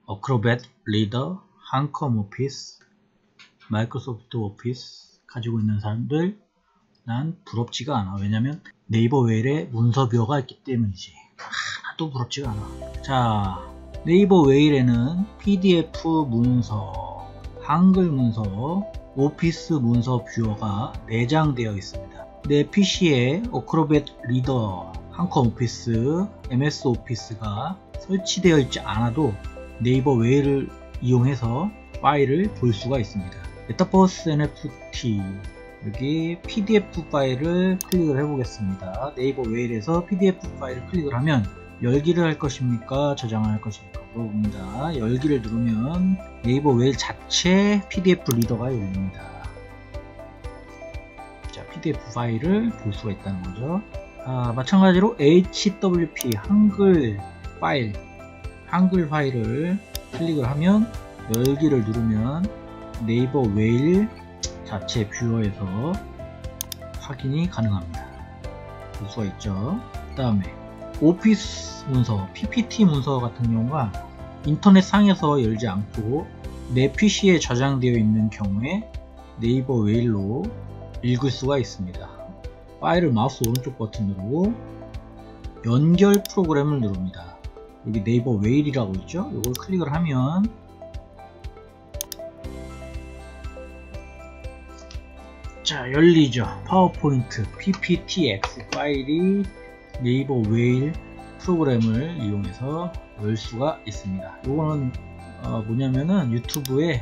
어크로벳 리더, 한컴 오피스, 마이크로소프트 오피스 가지고 있는 사람들 난 부럽지가 않아. 왜냐면 네이버 웨일에 문서 뷰어가 있기 때문이지. 하나도 부럽지가 않아. 자, 네이버 웨일에는 PDF 문서, 한글 문서, 오피스 문서 뷰어가 내장되어 있습니다. 내 PC에 어크로벳 리더, 한컴 오피스, MS 오피스가 설치되어 있지 않아도 네이버 웨일을 이용해서 파일을 볼 수가 있습니다. 메타버스 NFT 여기 PDF 파일을 클릭을 해 보겠습니다. 네이버 웨일에서 PDF 파일을 클릭을 하면 열기를 할 것입니까? 저장을 할 것입니까? 물어봅니다. 열기를 누르면 네이버 웨일 자체 PDF 리더가 열립니다. 자, PDF 파일을 볼 수가 있다는 거죠. 마찬가지로 HWP 한글 파일을 클릭을 하면 열기를 누르면 네이버 웨일 자체 뷰어에서 확인이 가능합니다. 볼 수가 있죠. 그 다음에 오피스 문서, PPT 문서 같은 경우가 인터넷 상에서 열지 않고 내 PC에 저장되어 있는 경우에 네이버 웨일로 읽을 수가 있습니다. 파일을 마우스 오른쪽 버튼으로 연결 프로그램을 누릅니다. 여기 네이버 웨일이라고 있죠. 이걸 클릭을 하면 자, 열리죠. 파워포인트 PPTX 파일이 네이버 웨일 프로그램을 이용해서 열 수가 있습니다. 이거는 뭐냐면은 유튜브에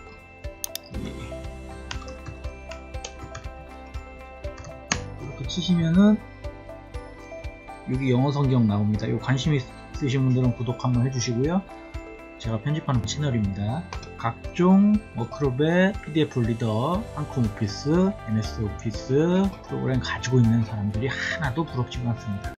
이렇게 치시면은 여기 영어 성경 나옵니다. 이거 관심 있으신 분들은 구독 한번 해주시고요. 제가 편집하는 채널입니다. 각종 어크로벳, PDF 리더, 한컴 오피스, MS 오피스 프로그램 가지고 있는 사람들이 하나도 부럽지가 않습니다.